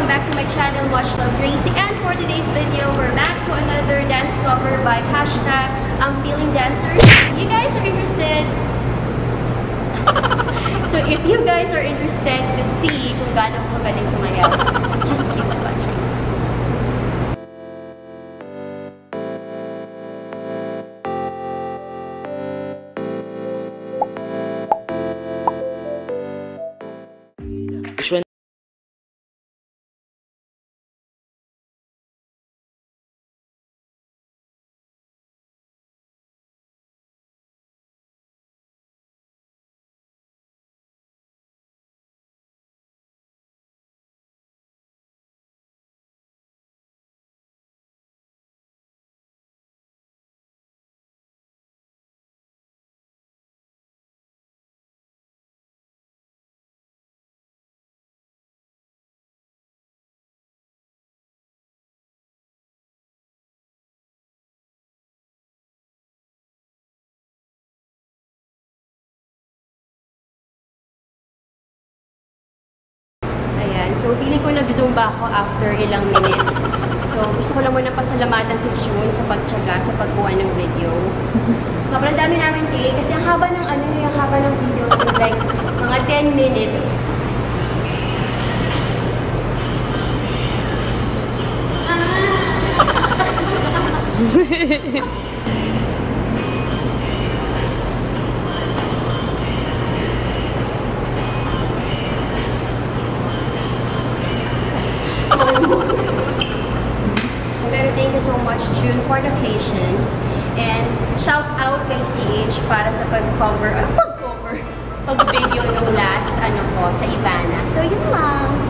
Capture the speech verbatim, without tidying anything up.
back to my channel, muchlovegracey. And for today's video, we're back to another dance cover by hashtag AMFEELING dancers. You guys are interested? So if you guys are interested to see kung gaano ko magaling sumayaw, just keep watching. So, feeling ko nag-zumba ako after ilang minutes. So, gusto ko lang muna pasalamatan si June sa pagtiyaga, sa pagkuha ng video. Sobrang dami namin take kasi ang haba ng ano, yung haba ng video, like mga ten minutes. Thank you so much, June, for the patience. And shout out kay C H para sa pag-cover, ano pag-cover? Pag-video ng last, ano ko, sa Ivana. So, yun lang.